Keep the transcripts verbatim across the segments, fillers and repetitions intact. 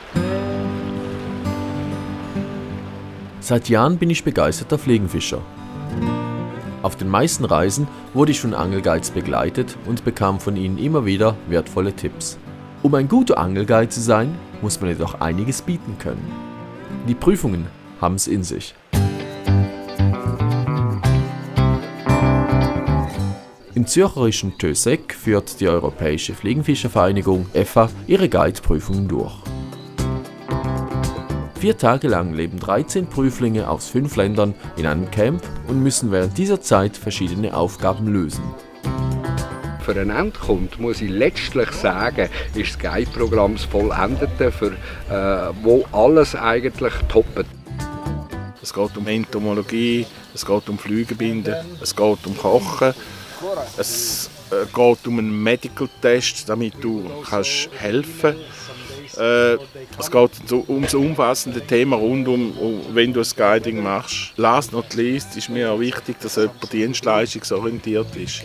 Seit Jahren bin ich begeisterter Fliegenfischer. Auf den meisten Reisen wurde ich von Angelguides begleitet und bekam von ihnen immer wieder wertvolle Tipps. Um ein guter Angelguide zu sein, muss man jedoch einiges bieten können. Die Prüfungen haben es in sich. Im zürcherischen Tösek führt die Europäische Fliegenfischervereinigung E F A ihre Guide-Prüfungen durch. Vier Tage lang leben dreizehn Prüflinge aus fünf Ländern in einem Camp und müssen während dieser Zeit verschiedene Aufgaben lösen. Für einen Endkunden muss ich letztlich sagen, ist das Guide-Programm das Vollendete, für, äh, wo alles eigentlich toppt. Es geht um Entomologie, es geht um Flügelbinden, es geht um Kochen, es äh, geht um einen Medical-Test, damit du kannst helfen kannst. Äh, es geht so um das umfassende Thema rund um, um, wenn du ein Guiding machst. Last not least ist mir auch wichtig, dass jemand dienstleistungsorientiert ist.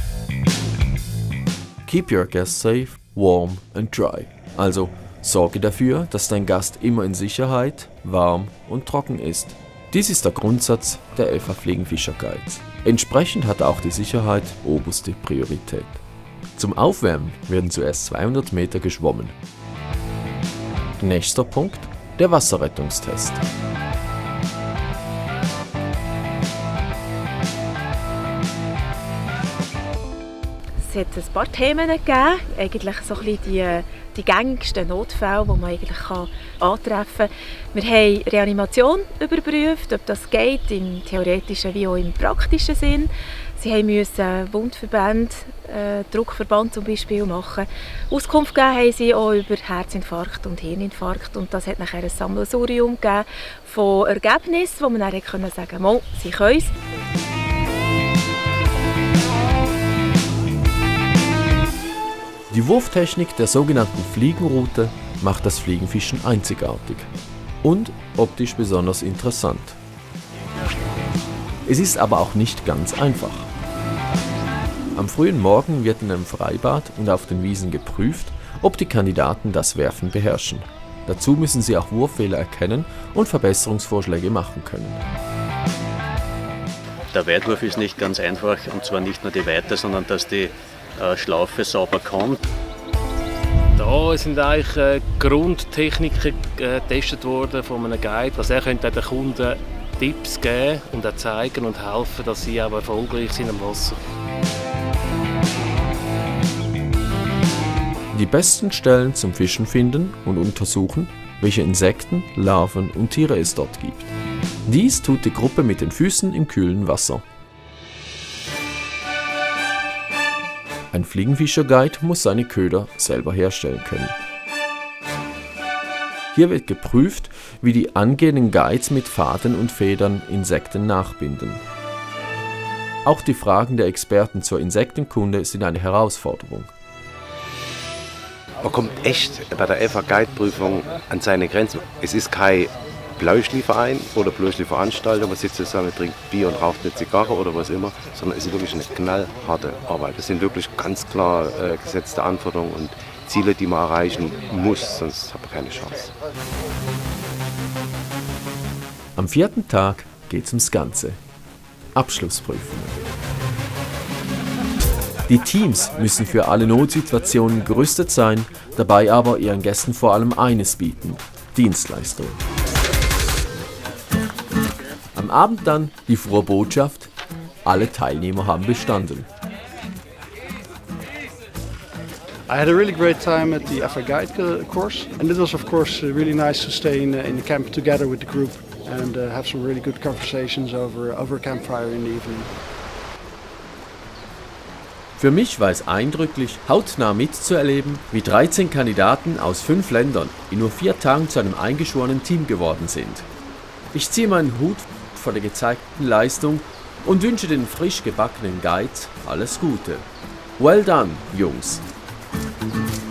Keep your guest safe, warm and dry. Also sorge dafür, dass dein Gast immer in Sicherheit, warm und trocken ist. Dies ist der Grundsatz der E F A Fliegenfischer Guides. Entsprechend hat auch die Sicherheit oberste Priorität. Zum Aufwärmen werden zuerst zweihundert Meter geschwommen. Nächster Punkt, der Wasserrettungstest. Es hat ein paar Themen gegeben, eigentlich so ein bisschen die, die gängigsten Notfälle, die man eigentlich kann antreffen kann. Wir haben Reanimation überprüft, ob das geht, im theoretischen wie auch im praktischen Sinn. Sie mussten Wundverbände, äh, Druckverband zum Beispiel machen. Auskunft gegeben haben sie auch über Herzinfarkt und Hirninfarkt. Und das hat nachher ein Sammelsurium gegeben von Ergebnissen, wo man dann sagen konnte, mal, sie können es. Die Wurftechnik der sogenannten Fliegenroute macht das Fliegenfischen einzigartig und optisch besonders interessant. Es ist aber auch nicht ganz einfach. Am frühen Morgen wird in einem Freibad und auf den Wiesen geprüft, ob die Kandidaten das Werfen beherrschen. Dazu müssen sie auch Wurffehler erkennen und Verbesserungsvorschläge machen können. Der Weitwurf ist nicht ganz einfach, und zwar nicht nur die Weite, sondern dass die äh, Schlaufe sauber kommt. Da sind eigentlich äh, Grundtechniken äh, getestet worden von einem Guide. Also er könnte den Kunden Tipps geben und auch zeigen und helfen, dass sie auch erfolgreich sind am Wasser. Die besten Stellen zum Fischen finden und untersuchen, welche Insekten, Larven und Tiere es dort gibt. Dies tut die Gruppe mit den Füßen im kühlen Wasser. Ein Fliegenfischer-Guide muss seine Köder selber herstellen können. Hier wird geprüft, wie die angehenden Guides mit Faden und Federn Insekten nachbinden. Auch die Fragen der Experten zur Insektenkunde sind eine Herausforderung. Man kommt echt bei der E F A-Guide-Prüfung an seine Grenzen. Es ist kein Blauschli-Verein oder Blauschli-Veranstaltung, man sitzt zusammen, trinkt Bier und raucht eine Zigarre oder was immer, sondern es ist wirklich eine knallharte Arbeit. Das sind wirklich ganz klar äh, gesetzte Anforderungen und Ziele, die man erreichen muss, sonst hat man keine Chance. Am vierten Tag geht's ums Ganze. Abschlussprüfungen. Die Teams müssen für alle Notsituationen gerüstet sein, dabei aber ihren Gästen vor allem eines bieten: Dienstleistung. Am Abend dann die frohe Botschaft: alle Teilnehmer haben bestanden. I had a really great time at the E F A Guide course, and it was of course really nice to stay in, in the camp together with the group and uh, have some really good conversations over, over a campfire in the evening. Für mich war es eindrücklich, hautnah mitzuerleben, wie dreizehn Kandidaten aus fünf Ländern in nur vier Tagen zu einem eingeschworenen Team geworden sind. Ich ziehe meinen Hut vor der gezeigten Leistung und wünsche den frisch gebackenen Guides alles Gute. Well done, Jungs!